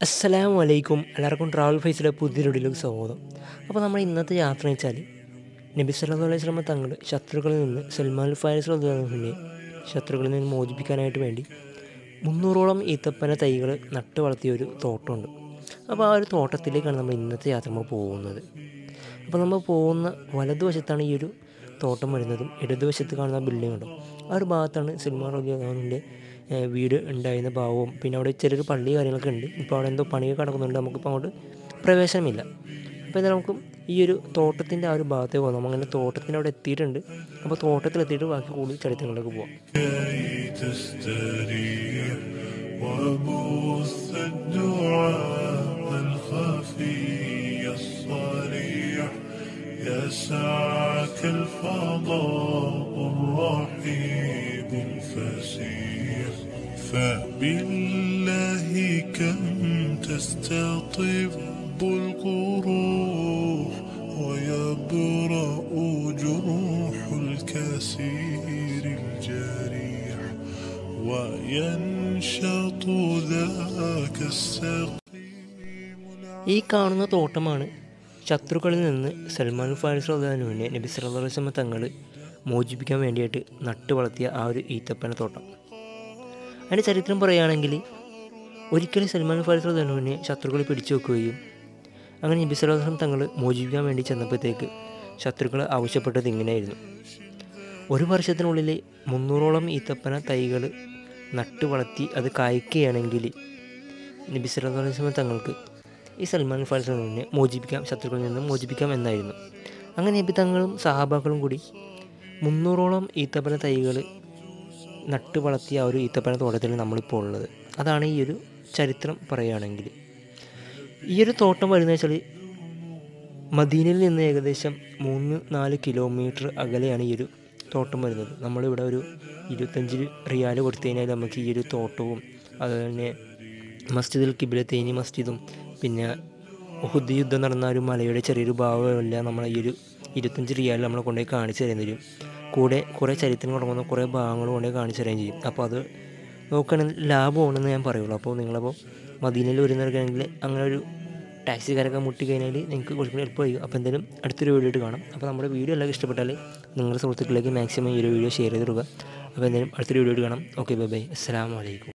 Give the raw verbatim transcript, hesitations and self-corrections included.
അസ്സലാമു അലൈക്കും. എല്ലാവർക്കും ട്രാവൽ ഫേസിലെ പുതിയൊരു വീഡിയോയിലേക്ക് സ്വാഗതം. അപ്പോൾ നമ്മൾ ഇന്നത്തെ യാത്ര എന്ന് വെച്ചാൽ നബി സല്ലല്ലാഹു അലൈഹി വസല്ലം തങ്ങൾ ശത്രുക്കളിൽ നിന്ന് സൽമാൻ ഫാരിസ് റളിയല്ലാഹുവിനെ ശത്രുക്കളിൽ നിന്ന് മോചിപ്പിക്കാനായിട്ട് വേണ്ടി മുന്നൂറോളം ഈത്തപ്പന തൈകൾ നട്ട് വളർത്തിയ ഒരു തോട്ടമുണ്ട്. അപ്പോൾ ആ ഒരു തോട്ടത്തിലേക്കാണ് നമ്മൾ ഇന്നത്തെ യാത്ര നമ്മൾ പോകുന്നത്. അപ്പോൾ നമ്മൾ പോകുന്ന വലതുവശത്താണ് ഈ ഒരു തോട്ടം വരുന്നതും ഇടതുവശത്ത് കാണുന്ന ബിൽഡിംഗ് ഉണ്ടോ ആ ഒരു ഭാഗത്താണ് സൽമാൻ റളിയല്ലാഹുവിൻ്റെ വീട് ഉണ്ടായിരുന്ന ഭാവവും പിന്നെ അവിടെ ചെറിയൊരു പള്ളി കാര്യങ്ങളൊക്കെ ഉണ്ട്. ഇപ്പോൾ അവിടെ എന്തോ പണിയൊക്കെ നടക്കുന്നുണ്ട്. നമുക്കിപ്പോൾ അങ്ങോട്ട് പ്രവേശനമില്ല. അപ്പോൾ എന്തായാലും നമുക്ക് ഈ ഒരു തോട്ടത്തിൻ്റെ ആ ഒരു ഭാഗത്തേക്ക് പോകാം. നമ്മളങ്ങനെ തോട്ടത്തിൻ്റെ അവിടെ എത്തിയിട്ടുണ്ട്. അപ്പോൾ തോട്ടത്തിലെത്തിയിട്ട് ബാക്കി കൂടുതൽ ചരിത്രങ്ങളിലേക്ക് പോകാം. يسعك الفضاء الرحيب الفسيح فبالله كم تستطب القروح ويبرأ جروح الكسير الجريح وينشط ذاك السقيم. ഈ കാണുന്ന തോട്ടമാണ് ശത്രുക്കളിൽ നിന്ന് സൽമാൻ ഫാരിസ് റളിയല്ലാഹുവിനെ നബി സല്ലല്ലാഹു അലൈഹി വസല്ലം തങ്ങൾ മോചിപ്പിക്കാൻ വേണ്ടിയിട്ട് നട്ട് വളർത്തിയ ആ ഒരു ഈത്തപ്പന തോട്ടം. അതിൻ്റെ ചരിത്രം പറയുകയാണെങ്കിൽ ഒരിക്കലും സൽമാൻ ഫാരിസ് റളിയല്ലാഹുവിനെ ശത്രുക്കൾ പിടിച്ചു വെക്കുകയും അങ്ങനെ നബി സല്ലല്ലാഹു അലൈഹി വസല്ലം തങ്ങൾ മോചിപ്പിക്കാൻ വേണ്ടി ചെന്നപ്പോഴത്തേക്ക് ശത്രുക്കൾ ആവശ്യപ്പെട്ടത് ഇങ്ങനെയായിരുന്നു: ഒരു വർഷത്തിനുള്ളിൽ മുന്നൂറോളം ഈത്തപ്പന തൈകൾ നട്ട് വളർത്തി അത് കായ്ക്കുകയാണെങ്കിൽ നബി സല്ലല്ലാഹു അലൈഹി വസല്ലം തങ്ങൾക്ക് ഈ സൽമാൻ ഫാരിസ് റളിയല്ലാഹുവിനെ മോചിപ്പിക്കാം, ശത്രുക്കളിൽ നിന്ന് മോചിപ്പിക്കാം എന്നായിരുന്നു. അങ്ങനെ നബി തങ്ങളും സഹാബാക്കളും കൂടി മുന്നൂറോളം ഈത്തപ്പന തൈകൾ നട്ട് വളർത്തിയ ആ ഒരു ഈത്തപ്പന തോട്ടത്തിൽ നമ്മളിപ്പോൾ ഉള്ളത്. അതാണ് ഈ ഒരു ചരിത്രം പറയുകയാണെങ്കിൽ. ഈ ഒരു തോട്ടം വരുന്നത് വെച്ചാൽ മദീനയിൽ നിന്ന് ഏകദേശം മൂന്ന് നാല് കിലോമീറ്റർ അകലെയാണ് ഈ ഒരു തോട്ടം വരുന്നത്. നമ്മളിവിടെ ഒരു ഇരുപത്തഞ്ച് റിയാൽ കൊടുത്തു കഴിഞ്ഞാൽ നമുക്ക് ഈ ഒരു തോട്ടവും അതുപോലെ തന്നെ മസ്ജിദുൽ കിബ്ലത്തൈനി മസ്ജിദും പിന്നെ ഉഹുദ് യുദ്ധം നടന്ന ഒരു മലയുടെ ചെറിയൊരു ഭാഗമെല്ലാം നമ്മൾ ഈ ഒരു ഇരുപത്തഞ്ച് റിയാലിൽ നമ്മളെ കൊണ്ടുപോയി കാണിച്ചു തരാൻ തരും. കൂടെ കുറേ ചരിത്രം തുടങ്ങുന്ന കുറേ ഭാഗങ്ങൾ കൊണ്ടുപോയി കാണിച്ചു തരാൻ ചെയ്യും. അപ്പോൾ അത് നോക്കുകയാണെങ്കിൽ ലാഭമാണെന്ന് ഞാൻ പറയുള്ളൂ. അപ്പോൾ നിങ്ങളപ്പോൾ മദീനയിൽ വരുന്നവർക്കാണെങ്കിൽ അങ്ങനെ ഒരു ടാക്സിക്കാരൊക്കെ മുട്ടി കഴിഞ്ഞാൽ നിങ്ങൾക്ക് കുറച്ചും കൂടി എളുപ്പമായിരിക്കും. അപ്പോൾ എന്തായാലും അടുത്തൊരു വീഡിയോ ആയിട്ട് കാണാം. അപ്പോൾ നമ്മുടെ വീഡിയോ എല്ലാവർക്കും ഇഷ്ടപ്പെട്ടാൽ നിങ്ങളുടെ സുഹൃത്തുക്കളിലേക്ക് മാക്സിമം ഈ ഒരു വീഡിയോ ഷെയർ ചെയ്ത് കൊടുക്കുക. അപ്പോൾ എന്തായാലും അടുത്തൊരു വീഡിയോ ആയിട്ട് കാണാം. Okay, bye bye. അസ്സലാമു അലൈക്കും.